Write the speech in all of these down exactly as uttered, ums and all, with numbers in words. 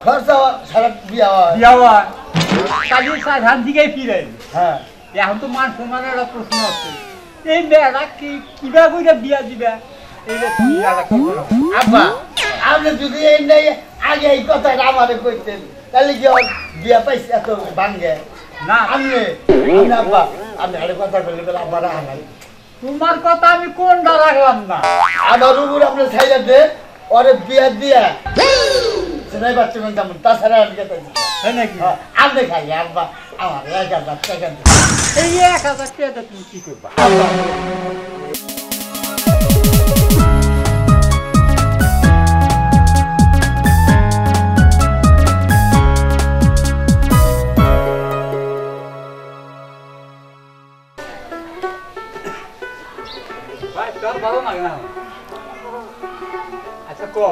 খরচা সারা বিয়া হয় বিয়া হয় কাজে সাধারণ দিকেই ফিরে হ্যাঁ এখন তো মান সম্মানের একটা প্রশ্ন আছে এই মেয়েরা কি কিবা করে বিয়া দিবে এইটা তুমি আব্বা আপনি যদি এই নেই আগে এই কথাটা আমারে কইতেন তাহলে কি বিয়া পাইছে এত ভাঙ্গে না আপনি আব্বা আপনি আরে কথা বললে বলে আব্বা রাখেন তোমার কথা আমি কোনটা রাখলাম না আমার উপর আপনি ছাইরা দে ওরে বিয়া দিয়া সেটাই বাচ্চা কোন তেমন তাছাড়া আমি কথা তাই নাকি আপনি খাই আব্বা আমার এক হাজার টাকা এই এক হাজার টাকা তুমি কি করবা ভালো লাগে না আচ্ছা কো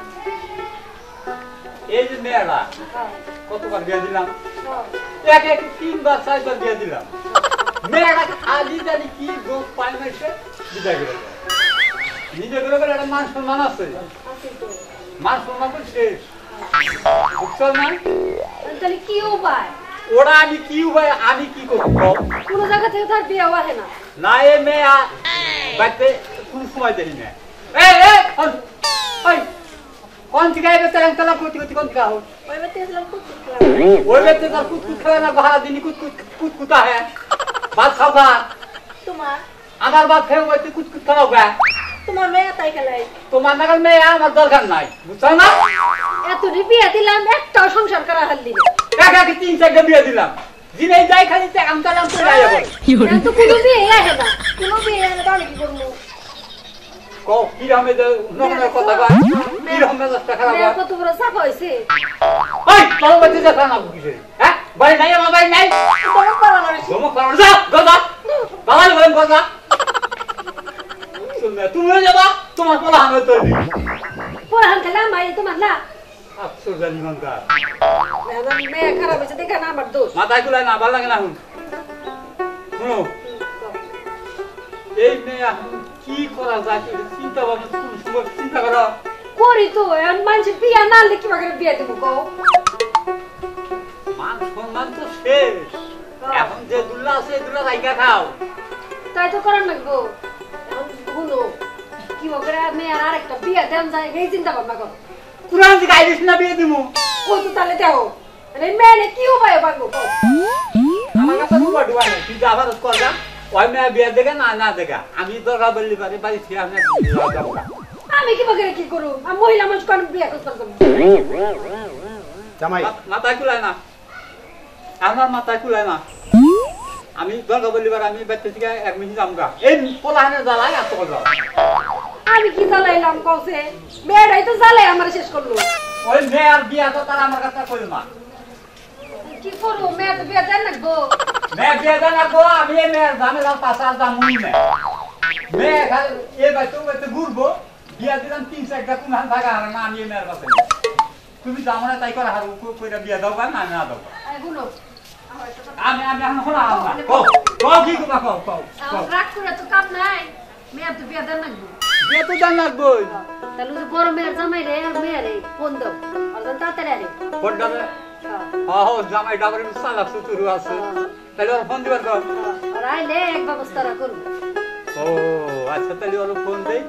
এই যে মেয়েরা কতবার বিয়ে দিলাম এক এক তিনবার চারবার বিয়ে দিলাম মেয়েরা খালি জানি কি গোপ পায় মেসে বিদায় করে নিজে করে করে একটা মান সম্মান আছে মান সম্মান করে শেষ বুঝছো না তাহলে কি উপায় ওরা আমি কি উপায় আমি কি করবো কোনো জায়গা থেকে তার বিয়ে হয় না না এ মেয়ে বাড়িতে কোন সময় দেখি না এই এই ওই কোন থেকে আইবে তেলাম তেলাম করতে করতে কোন থেকে হোক ওই বাতে এসলাম কুত কুত খেলা ওই বাতে তার কুত কুত খেলা না ভাড়া দিনি কুত কুত কুত কুতা है बात খাওয়া তোমার আমার বাত খেয়ে ওই কুত কুত খাওয়া গা তোমার মেয়ে তাই খেলাই তোমার নাগাল মেয়ে আমার দরকার নাই বুঝছো না এত বিয়ে দিলাম একটাও সংসার করা হাল দিবে কাকা কি তিন চারটা বিয়ে দিলাম জিনে যাই খালি টাকাম টাকাম করে যাই যাবো তো কোনো বিয়ে আসে না কোনো বিয়ে এনে তাহলে কি করবো কও কি রকমের নমনের কথা কয় কি রকমের দশটা খারাপ মেয়ে কত বড় চাপা হয়েছে ওই তোর বাড়িতে যা খানা কিসে হ্যাঁ বাড়ি নাই আমার বাড়ি নাই তোমার পালা না তোমার কারণ যা গজা বাবা বলেন গজা তুমি তুমিও যাবা তোমার পোলা আমি তৈরি পরে হাল খেলা মাই তোমার না আফসোস জানি মনটা মেয়ে খারাপ হয়েছে দেখা না আমার দোষ মাথায় গুলাই না ভালো লাগে না শুন শুনো এই মেয়ে কি করা যায় চিন্তা ভাবনা কোন সময় চিন্তা করো করি তো এখন মানুষের বিয়া না হলে কিভাবে বিয়ে দেবো কও মান সম্মান তো শেষ এখন যে দুল্লা আছে দুল্লা রাইকা খাও তাই তো করার লাগবো এখন শুনো কি করে মেয়ের আর একটা বিয়ে দেন যায় এই চিন্তা ভাবনা করো কুরআন থেকে আইরিস না বিয়ে দিমু ও তো তাহলে দেও আরে মেয়ে কি উপায় পাবো কও আমার কাছে রুবা ডুবা নেই তুই আবার কর যা ওই মেয়ে বিয়ে দেখা না না দেখা আমি দরকার বললি পারি বাড়ি থেকে আমি আমি কি বকে কি করব আমি মহিলা মানুষ কোন বিয়ে করতে করব জামাই মাথায় কুলায় না আমার মাথায় কুলায় না আমি দরকার বললি পারি আমি বাড়ি থেকে এক মিনিট আমগা এই পোলাহানে জ্বালাই এত কথা আমি কি জ্বালাইলাম কওছে মেয়েটাই তো জ্বালাই আমার শেষ করলো ওই মেয়ের বিয়া তো তারা আমার কাছে কইল না কি করব মেয়ে তো বিয়ে দেন লাগবো মেয়ে বিয়া দেন না গো আমি এই মেয়ের ঝামেলা পাশার দামুই না মেয়ে খালি এই বাচ্চা বাচ্চা ঘুরবো বিয়া দিলাম তিন চারটা কোন হান থাকা আর না আমি এই মেয়ের কাছে তুমি জামনা তাই করে হার কইরা বিয়া দাও বা না না দাও এই গুলো আমি আমি এখন হলা না কও কও কি কথা কও কও রাগ করে তো কাম নাই মেয়ে তো বিয়ে দেন লাগবো বিয়া তো জান লাগবো তাহলে তো বড় মেয়ের জামাই রে আর মেয়ে রে ফোন দাও আর জান তাড়াতাড়ি আরে ফোন দাও হ্যাঁ হ্যাঁ জামাই ডাবরে সালা সুতুরু আছে তাহলে ওর ফোন দিবার কর আর আইলে এক ব্যবস্থা করব ও আচ্ছা তাহলে ওর ফোন দেই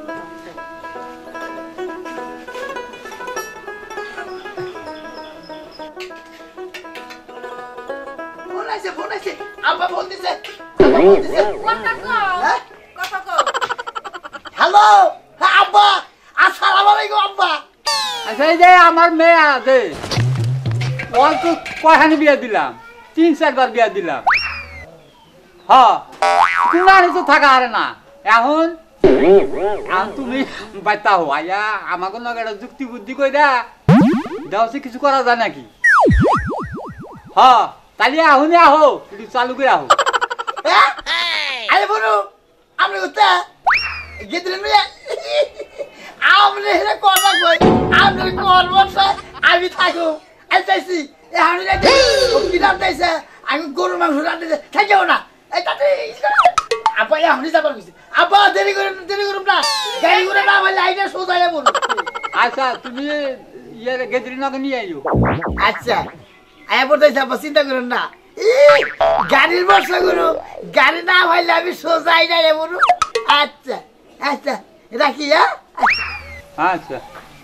ফোন আছে ফোন আছে আব্বা ফোন দিছে আব্বা ফোন দিছে কথা কও কথা কও হ্যালো আব্বা আসসালামু আলাইকুম আব্বা আচ্ছা এই যে আমার মেয়ে আছে ওর তো কয়খানি বিয়া দিলাম তিন চারবার বিয়া দিলাম হ্যাঁ কুনারে তো থাকা আরে না এখন এখন তুমি বাইতা হো আয়া আমাকে নগে একটা যুক্তি বুদ্ধি কই দা দাও সে কিছু করা যায় নাকি হ্যাঁ তাহলে আহুনে আহো একটু চালু করে আহো আরে বলো আমি কোথা গেদরে নিয়ে আমরে হেরে কথা কই আমরে কোন বসে আমি থাকো আইতাছি এ হানি রে ও কি নাম দিছে আমি গরু মাংস রাঁধতে থাকো না এই তাতে আপা এ হানি যাবার কইছে আপা দেরি করে দেরি করুম না গাড়ি করে না বলে আইনা সোজা যাব আচ্ছা তুমি ইয়ে গেদরি নকে নিয়ে আইও আচ্ছা আয়া পড়তেছে আব্বা চিন্তা করেন না গাড়ির বর্ষা গুরু গাড়ি না হইলে আমি সোজাই না রে বলু আচ্ছা আচ্ছা রাখি হ্যাঁ আচ্ছা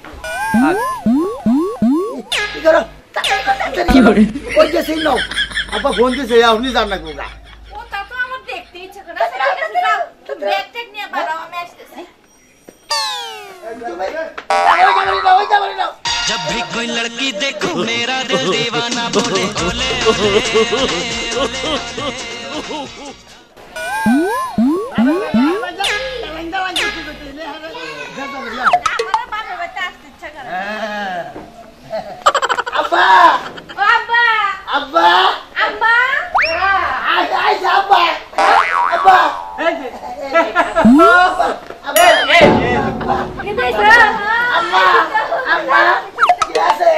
কি করো কি করে ওই যে সেই নাও আব্বা ফোন দিছে আপনি জান না কোগা ও তা তো আমার দেখতে ইচ্ছে করে তো ব্রেক টেক নিয়ে বাড়াও আমি আসতেছি जब भी कोई लड़की देखो मेरा दिल दीवाना बोले बोले अब्बा ও আব্বা अब्बा আব্বা आई आई अब्बा अब्बा এই যে अब्बा কি দেইছ अब्बा अब्बा কি আছে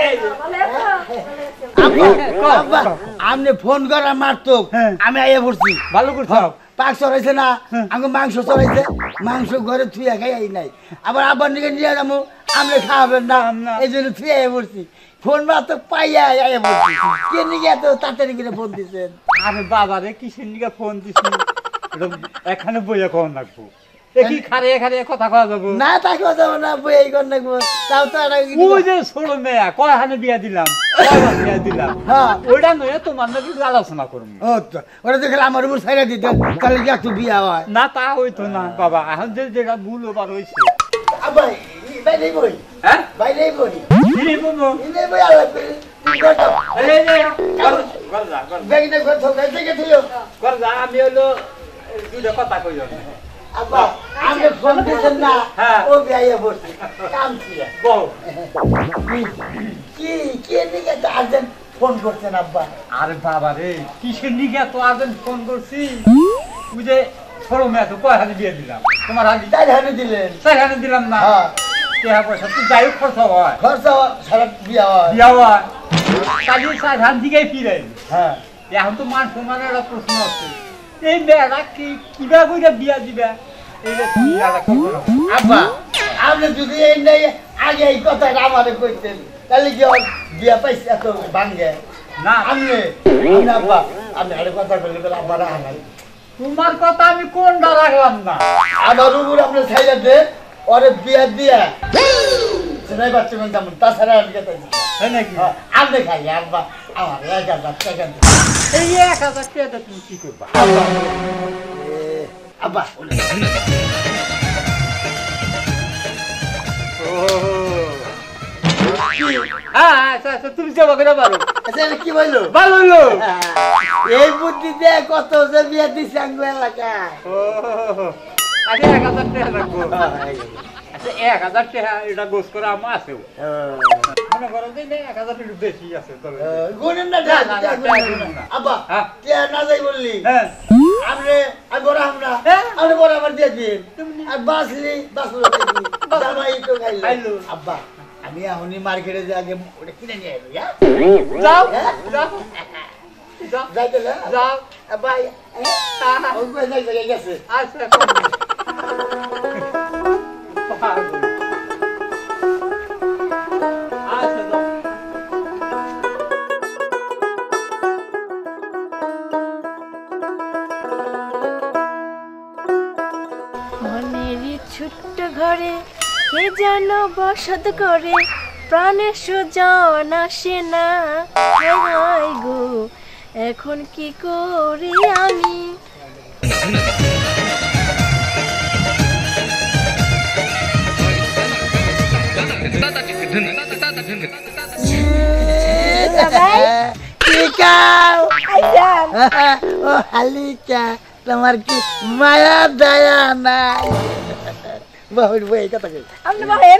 আব্বা আব্বা আমনে ফোন করা মারতো আমি আইয়া পড়ছি ভালো করছো পাক চড়াইছে না আঙ্গ মাংস চড়াইছে মাংস ঘরে থুইয়া খাই আই নাই আবার আব্বার নিকে নিয়ে যাবো আমনে খাওয়াবেন না এই জন্য থুইয়া আইয়া পড়ছি ফোন মারতো পাইয়া আইয়া পড়ছি কে নিকে এত তাড়াতাড়ি করে ফোন দিছেন আরে বাবা রে কিসের নিকে ফোন দিছি এখানে বইয়া কোন রাখবো দেখি খারে খারে কথা কওয়া যাবো না তাকে যাবো না বই এই কর নাকবো তাও তো আর ওই যে ছোট মেয়া কয় হানে বিয়া দিলাম কয়বার বিয়া দিলাম হ্যাঁ ওইটা নয় তোমার নাকি আলোচনা করবো ও তো ওরা দেখলে আমার উপর ছাইরা দিতেন তাহলে কি একটু বিয়া হয় না তা হইতো না বাবা এখন যে যেটা ভুল ওবার হয়েছে আব্বা ভাই নেই বই হ্যাঁ ভাই নেই বই কি বলবো নেই বই আল্লাহ করে তুই কর দাও এই যে কর কর যা কর ব্যাগ নে কর থাক থেকে দিও কর যা আমি হলো দুইটা কথা কইও আব্বা আমি ফোন দিছেন না হ্যাঁ। ও বিয়া পড়ছি কাম ছিল বল কি কি নিকে আর্জেন্ট ফোন করছেন আব্বা আরে বাবা রে কিসের নিকে তো আজকে ফোন করছি ওই যে ছোট মেয়া তো কয় হাতে বিয়ে দিলাম তোমার হাতে তাই হানে দিলেন চার হাতে দিলাম না হ্যাঁ টাকা পয়সা তো যাই হোক খরচ হয় খরচা সারা বিয়া হয় বিয়া হয় কাজে চার হাত দিকেই ফিরে হ্যাঁ এখন তো মান সম্মানের একটা প্রশ্ন আছে এই মেয়েরা কি কিবা করে বিয়া দিবা এইটা তুমি আর করবো না আব্বা আপনি যদি এই নেই আগে এই কথাটা আমারে কইতেন তাহলে কি আর বিয়া পাইছে এত ভাঙ্গে না আপনি আপনি আব্বা আপনি আরে কথা বললে বলে আব্বা রাখেন তোমার কথা আমি কোনটা রাখলাম না আমার উপর আপনি ছাইরা দেন ওরে বিয়া দিয়া সেটাই বাচ্চা কোন তেমন তাছাড়া আমি কথা তাই নাকি আপনি খাই আব্বা আমার এক হাজার টাকা দিন। এই এক হাজার টাকা তুমি কি করবা আব্বা আব্বা হ্যাঁ আচ্ছা আচ্ছা তুমি যাবো করে পারো আচ্ছা এটা কি বললো ভালো হইলো এই বুদ্ধিতে কত যে বিয়া দিছে আঙ্গু এলাকায় ও আগে এক হাজার টাকা রাখবো আচ্ছা এক হাজার টাকা এটা গোস করে আমার আছে মনে করো যে এক হাজার টাকা বেশি আছে তবে গুনেন না না, না, না, না, না। আব্বা হ্যাঁ। কে না যাই বললি হ্যাঁ আমরে আমি বড় আমরা হ্যাঁ। আমরে বড় আমার দিয়ে দিন তুমি- আর বাসলি বাসলো জামাই তো খাইলো খাইলো। আব্বা আমি এখনই মার্কেটে যে আগে ওটা কিনে নিয়ে এলো হ্যাঁ যাও যাও যাও যাই তাহলে যাও আব্বা হ্যাঁ, ওই কই যাই যাই গেছে আচ্ছা করো। আচ্ছা যাও মনেরই ছোট্ট ঘরে কে যেন বসত করে প্রাণের সুজন আসে না হায় হায় গো এখন কি করি আমি ও হালিকা তোমার কি মায়া দয়া নাই বাহুর বই কথা কই আপনি বলেন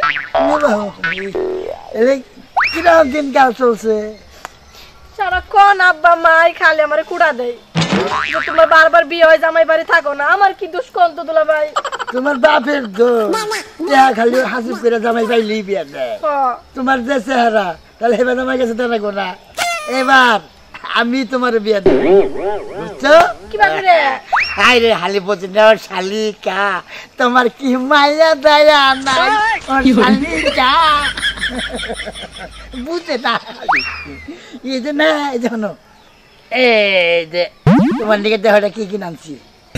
কিরকম দিনকাল চলছে সারাক্ষণ আব্বা মাই খালি আমারে কুড়া দেয় যে তোমার বারবার বিয়ে হয় জামাই বাড়ি থাকো না আমার কি দোষ কোন তো দুলা ভাই তোমার বাপের দোষ খালি হাসিব করে জামাই পাইলি বিয়া দেয় তোমার যে চেহারা তাহলে এবার আমার কাছে দেখো না এবার আমি তোমার বিয়া দেব বুঝছো কিভাবে রে হাই রে হালি বলছি না শালিকা তোমার কি মায়া দয়া নাই ও শালিকা বুঝতে না এই যে না এই যে শোনো এই যে তোমার দিকে দেহটা কি কি নামছি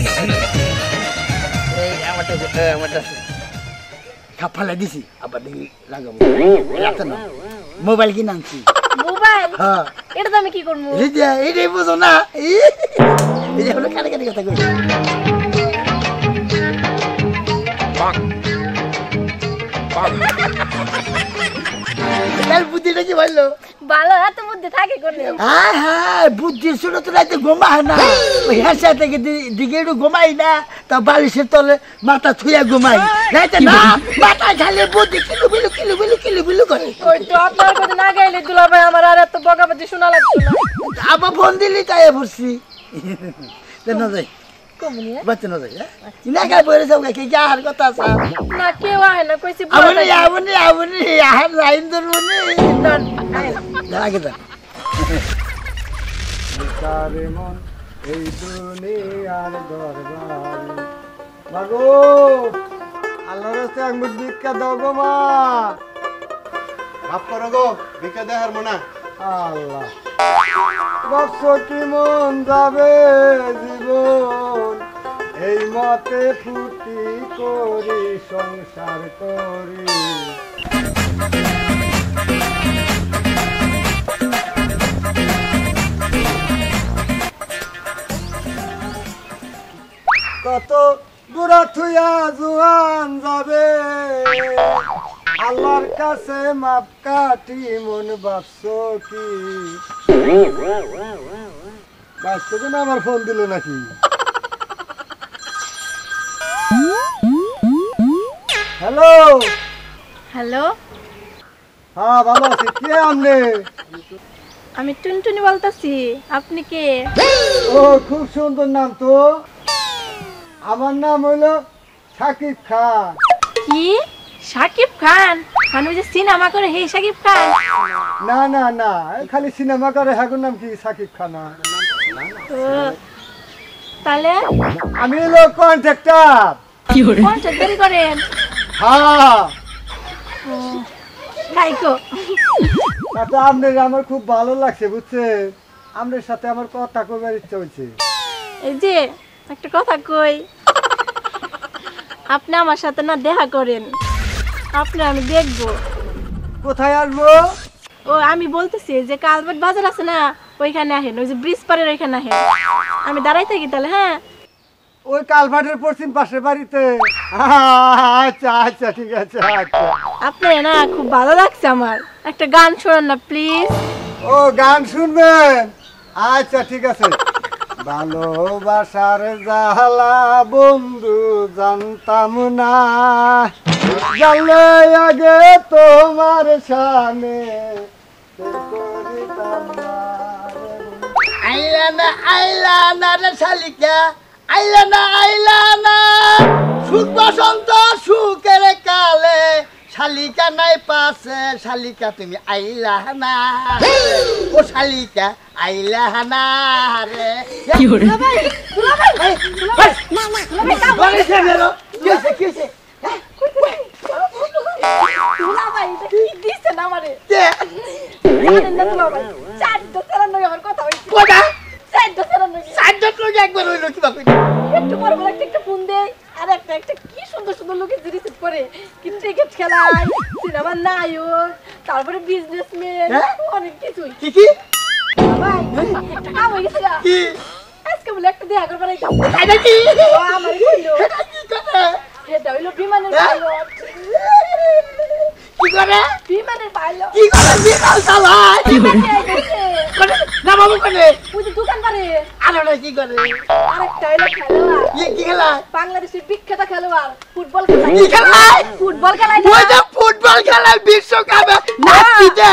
এই আমারটা আমারটা খাপালে দিছি আবার দেখি লাগাবো রাতে না মোবাইল কি নামছি মোবাইল হ্যাঁ এটা তো আমি কি করবো এই যে এইটাই বুঝো না এই যে হলো কানে কানে কথা কই তার বুদ্ধিটা কি বললো ভালো এত মধ্যে থাকে কোনে হ্যাঁ হ্যাঁ বুদ্ধি শুনে তো রাতে ঘুমায় না ওই হাসা থেকে দিকে একটু ঘুমাই না তা বালিশের তলে মাথা থুয়া ঘুমাই রাতে না মাথা ঝালে বুদ্ধি কিলু বিলু কিলু বিলু কিলু বিলু করে ওই তো আপনার কথা না গাইলে দুলা ভাই আমার আর এত বকাবকি শোনা লাগছে না আবার ফোন দিলি তাই পড়ছি না যাই কমনি বাচ্চা না যাই না গাই বলে যাও কি কি আর কথা আছে না কেউ আয় না কইছি আপনি আপনি আপনি আর লাইন ধরুনি আগে দা বিচারে মন এই দুনিয়ার দরবারে মাগো আল্লাহর রাস্তে আঙ্গুর ভিক্ষা দাও গো মা মাফ করো গো ভিক্ষা দেওয়ার মনা আল্লাহ বক্স কি মন যাবে জীবন এই মতে ফুটি করি সংসার করি কত বুড়া থুয়া জোয়ান যাবে আল্লাহর কাছে মাপ কাটি মন ভাবছো কি বাস্তবে না আমার ফোন দিল নাকি হ্যালো হ্যালো হ্যাঁ ভালো আছি কে আমনে আমি টুনটুনি বলতাছি আপনি কে ও খুব সুন্দর নাম তো আমার নাম হলো সাকিব খান কি সাকিব খান মানে ওই যে সিনেমা করে হে সাকিব খান না না না খালি সিনেমা করে হাগুর নাম কি সাকিব খান না। তো তাহলে আমি হলো কন্ট্রাক্টর কোন চাকরি করেন হ্যাঁ তাইকো তাতে আপনার আমার খুব ভালো লাগছে বুঝছেন আপনার সাথে আমার কথা কবার ইচ্ছা হয়েছে এই যে একটা কথা কই আপনি আমার সাথে না দেখা করেন আপনি আমি দেখবো কোথায় আসবো ও আমি বলতেছি যে কালবাট বাজার আছে না ওইখানে আহেন ওই যে ব্রিজ পারের ওইখানে আহেন আমি দাঁড়াই থাকি তাহলে হ্যাঁ ওই কালভার্টের পশ্চিম পাশের বাড়িতে আচ্ছা আচ্ছা ঠিক আছে আচ্ছা আপনি না খুব ভালো লাগছে আমার একটা গান শোনান না প্লিজ ও গান শুনবেন আচ্ছা ঠিক আছে ভালোবাসার জালা বন্ধু জানতাম না জানলে আগে তোমার সামনে আইলা না আইলা না রে শালিকা আইলা না আইলা না সুখ বসন্ত সুখের কালে শালিকা নাই পাশে শালিকা তুমি আইলা না ও শালিকা আইলা না রে কি হরে দুলাভাই দুলাভাই দুলাভাই না না দুলাভাই কাম বলে সে গেল কি হইছে কি হইছে দুলাভাই এটা কি দিছে না আমারে কে জানেন না দুলাভাই চার দশের নয় আমার কথা হইছে কোডা চার দশের নয় সাজ্জাদ লোক একবার হইলো কি বাপ একটু পরে বলে একটা একটা ফোন দেই আর একটা একটা কি সুন্দর সুন্দর লোকে রিসিভ করে কি ক্রিকেট খেলায় সিনেমার নায়ক তারপরে বিজনেসম্যান অনেক কিছুই কি কি ভাই একটা কাম হয়ে গেছে গা। কি আজকে বলে একটা দেখা করবার আইতাম এটা কি ও আমার কইলো এটা কি করে এটা হইলো বিমানের হ্যাঁ? পাইলট কি করে বিমানের পাইলট কি করে বিমাল চালায় কি করে না বাবু করে ওই যে দোকান পারে আরে ওরা কি করে আরেকটা হইলো খেলোয়াড় কি কি খেলা বাংলাদেশের বিখ্যাত খেলোয়াড় ফুটবল খেলায় কি খেলায় ফুটবল খেলায় ওই যে ফুটবল খেলায় বিশ্বকাপে নাচতে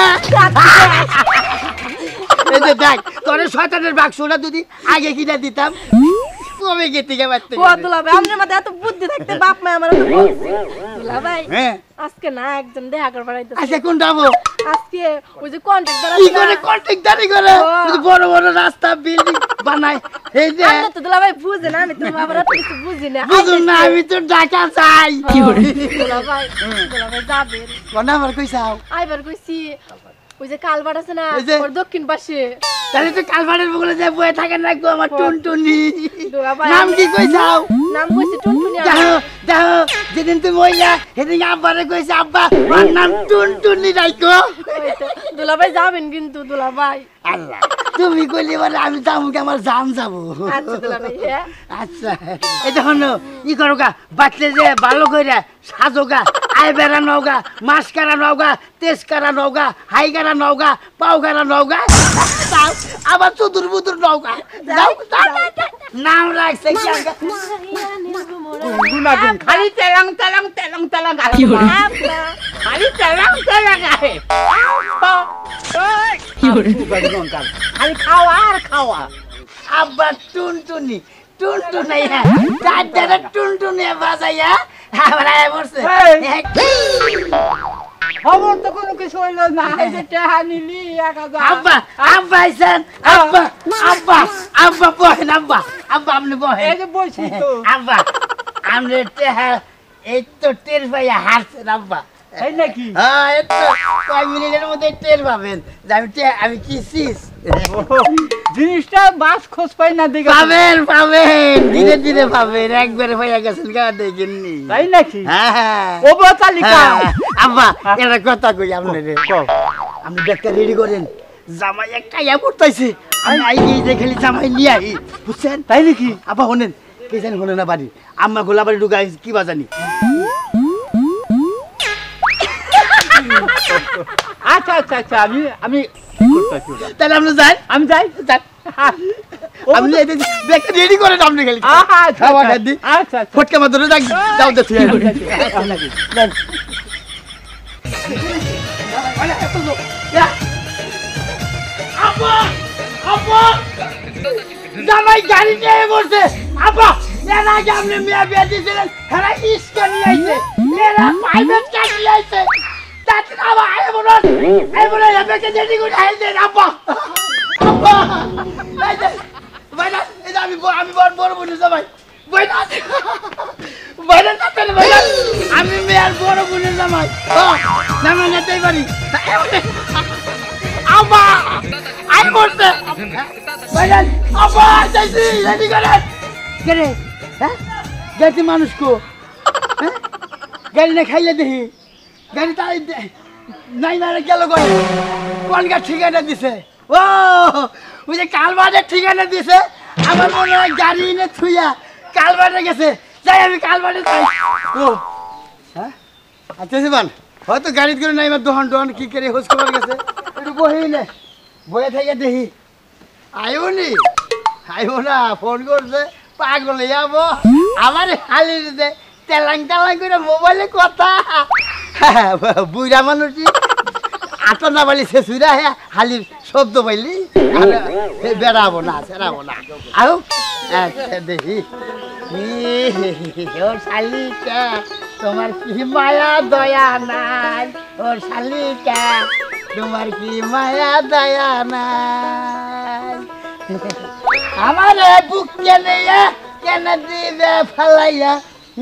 এই যে দেখ তোর শয়তানের বাক্সটা যদি আগে কিনে দিতাম কবে গেতে গে বাইতে ও দুলাভাই আমার মাথায় এত বুদ্ধি থাকতে বাপ মা আমার তো বলছে দুলাভাই হ্যাঁ আজকে না একজন দেখা করবার আইতাছে আচ্ছা কোন যাবো আজকে ওই যে কন্ট্রাক্টর কি আছে করে কন্ট্রাক্টরি করে ওই যে বড় বড় রাস্তা বিল্ডিং বানায় এই যে আমরা তো দুলাভাই বুঝে না আমি তো বাবার এত কিছু বুঝি না বুঝুন না আমি তো ঢাকা চাই কি করে দুলাভাই দুলাভাই যাবে কোন আমার কইছাও আইবার কইছি ওই যে কালবাট আছে না ওই যে- ওর দক্ষিণ পাশে তাহলে তো কালবাড়ের বগলে যে বয়ে থাকে না গো আমার টুনটুনি দুলাভাই নাম কি কইছাও নাম কইছি টুনটুনি দেখো দেখো যেদিন তুমি মহিলা সেদিন আব্বারে কইছে আব্বা ওর নাম টুনটুনি রাইকো দুলাভাই যাবেন কিন্তু দুলাভাই আল্লাহ তুমি কইলে বলে আমি যাবো কি আমার জান যাবো আচ্ছা দুলাভাই হ্যাঁ আচ্ছা এই দেখো না ই করো গা বাচ্চা যে ভালো কইরা সাজো গা আয় বেড়া নওগা মাছ কারা নওগা তেজ কারা নওগা হাই কারা নওগা পাও কারা নওগা যাও আবার চতুর বুতুর নওগা যাও যাও। নাম রাখছে কি আগে গুনাগুন খালি তেলাং তেলাং তেলাং তেলাং কি করে খালি তেলাং তেলাং আহে কি করে খালি খাওয়া আর খাওয়া আবার টুনটুনি টুনটুনি তার দ্বারা টুনটুনি বাজাইয়া আবার আয় বসছে খবর তো কোনো কিছু হইলো না এই যে টেহা নিলি এক হাজার আব্বা আব্বা আইছেন আব্বা আব্বা আব্বা বহেন আব্বা আব্বা আপনি বহেন এই যে বলছি তো আব্বা আপনি টেহা এই তো টের পাইয়া হারছেন আব্বা এই নাকি হ্যাঁ এই তো কয় মিনিটের মধ্যে টের পাবেন যে আমি টেহা আমি কি চিস জিনিসটা বাস খোঁজ পাই না দেখে পাবেন পাবেন ধীরে ধীরে পাবেন একবারে পাইয়া গেছেন গা দেখেননি তাই নাকি হ্যাঁ হ্যাঁ ও তালিকা হ্যাঁ, আব্বা এটা কথা কই আপনাদের আপনি ব্যাগটা রেডি করেন জামাই একটা ইয়া করতেছে আমি আই গিয়ে যে খালি জামাই নিয়ে আই বুঝছেন তাই নাকি আব্বা শোনেন কে জানি শোনে না বাড়ি আম্মা গোলা বাড়ি ঢুকাই কি বা জানি আচ্ছা আচ্ছা আচ্ছা আমি আমি করতেছি ওটা। তাহলে আপনি যান আমি যাই যান আপনি এই যে ব্যাগটা রেডি করেন আপনি খালি আহা, আচ্ছা খাওয়া আচ্ছা, খাদ্যি আচ্ছা আচ্ছা ফটকা মাত্র যাক যাও দেখি আব্বা আব্বা জামাই গাড়ি নিয়ে বসে আব্বা এর আগে আপনি মেয়ে বিয়ে দিয়েছিলেন এরা ইস্কা নিয়ে আইছে এরা প্রাইভেট কার নিয়ে আইছে তাতে আবার আয় বলুন আয় বলুন এবারে যেটি করে আই দেন আব্বা আব্বা এই যে ভাইরা এই যে আমি ব- আমি বড় বড় বলি জামাই ভাইরা ভাইরা তাতে ভাইরা আমি মেয়ের বড় বলি জামাই জামাই নিতেই পারি আব্বা আই বলতে ভাইরা আব্বা যাইছি রেডি করেন কে রে হ্যাঁ গাড়ি মানুষ কো হ্যাঁ গাড়ি না খাইলে দেখি গাড়ি তাই নাই মারে গেল কই কোন গা ঠিকানা দিছে ও ওই যে কালবাড়ে ঠিকানা দিছে আমার মনে হয় গাড়ি এনে থুইয়া কালবাড়ে গেছে যাই আমি কালবাড়ে যাই ও হ্যাঁ আচ্ছা সিবান হয়তো গাড়ি করে নাই আমার দোহান দোহান কি করে হোস করে গেছে একটু বহিলে বয়ে থেকে দেখি আইও নি আইও না ফোন করছে পাগল যাবো আমার হালি দিতে তেলাং তেলাং করে মোবাইলে কথা বুড়া মানুষই আটা না পাইলি সে সুইরা হ্যাঁ হালির শব্দ পাইলি বেড়াবো না সেরাবো না আও আচ্ছা দেখি ওর শালিকা তোমার কি মায়া দয়া নাই ওর শালিকা তোমার কি মায়া দয়া নাই আমার বুক কেনে কেন দিবে ফালাইয়া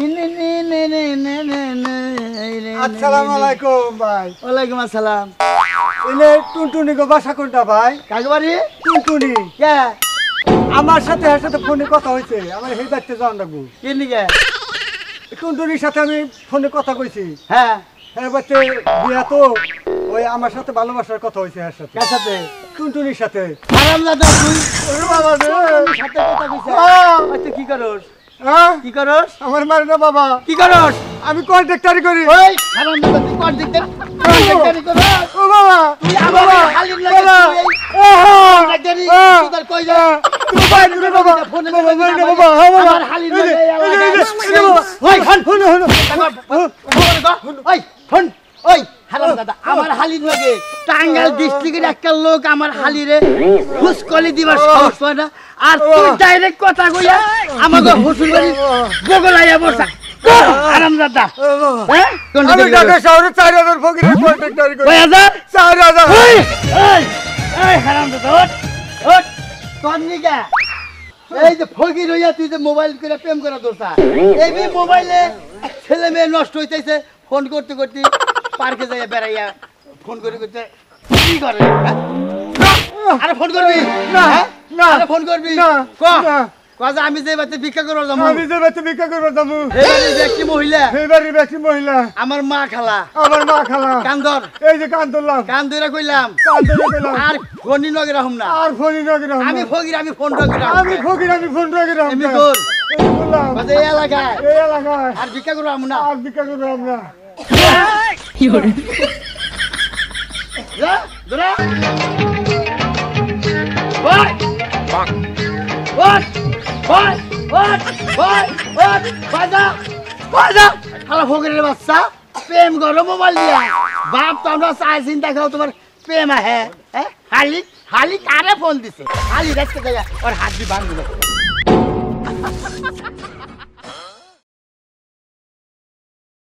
আসসালামু আলাইকুম ভাই ওয়ালাইকুম আসসালাম এনে টুনটুনি গো বাসা কোনটা ভাই কাকবাড়ি টুনটুনি কে আমার সাথে এর সাথে ফোনে কথা হয়েছে আমার এই বাড়িতে যাওয়ান লাগবো কি নিকে টুনটুনির সাথে আমি ফোনে কথা কইছি হ্যাঁ হ্যাঁ বাচ্চা বিয়া তো ওই আমার সাথে ভালোবাসার কথা হয়েছে এর সাথে কার সাথে টুনটুনির সাথে হারাম দাদা তুই ওরে বাবা রে সাথে কথা কইছিস আচ্ছা কি করস হ্যাঁ কি করস আমার মারে না বাবা কি করস আমি কন্ট্রাক্টরি করি ওই হারাম দাদা তুই কর দিতে কন্ট্রাক্টরি করস ও বাবা তুই আমার হালির লাগে বাবা তুই ওহো কন্ট্রাক্টরি তুই তোর কই যা তুমি ভাই তুমি বাবা ফোনে বাবা ভাই না বাবা হ্যাঁ বাবা আমার হালির লাগে ওই খান ওই ফোন হলো হলো ওই ফোন ওই হারাম দাদা আমার হালির লগে টাঙ্গাইল ডিস্ট্রিক্টের একটা লোক আমার হালিরে ফুসকলি দিবার সাহস পায় না আর তুই ডাইরেক্ট কথা কইয়া আমাকে হুসুর বাড়ি বগলাইয়া বসা হারাম দাদা হ্যাঁ আমি ঢাকা শহরে চার হাজার ফকিরের কন্ট্রাক্টর করি কয় হাজার চার হাজার এই এই এই হারাম দাদা ওঠ ওঠ তোর নিগা এই যে ফকির হইয়া তুই যে মোবাইল করে প্রেম করা দোষা এই যে মোবাইলে ছেলে মেয়ে নষ্ট হইতেছে ফোন করতে করতে পার্কে যাইয়া বেড়াইয়া ফোন করে করতে কি করে হ্যাঁ? আরে ফোন করবি না, হ্যাঁ? না, আরে ফোন করবি না, ক না। কজা আমি যে বাতে ভিক্ষা করব যাবো আমি যে ব্যক্তি ভিক্ষা করবো যাবো এই বাড়ির ব্যক্তি মহিলা এই বাড়ির ব্যক্তি মহিলা আমার মা খালা আমার মা খালা কান্দর এই যে কান তুললাম কান ধরে কইলাম কান ধরে পেলাম আর ফোনই নগে রাখুম না আর ফোনই নগির আমি ফকির আমি ফোন রাখি আমি ফকির আমি ফোন রাখি আমি তোর এই বললাম বাজে এই এলাকায় এই এলাকায় আর ভিক্ষা করব আমরা আর ভিক্ষা করবো আমরা যা ধরে ওই ওই ওই ওই ওই ওই বাজা বাজা শালা ফকিরের বাচ্চা প্রেম করো মোবাইল দিয়া বাপ তো আমরা চাই চিন্তা খাও তোমার প্রেম আহে হ্যাঁ হালি হালি কারে ফোন দিছে হালি রাখতে যায় ওর হাত দি বান্ধব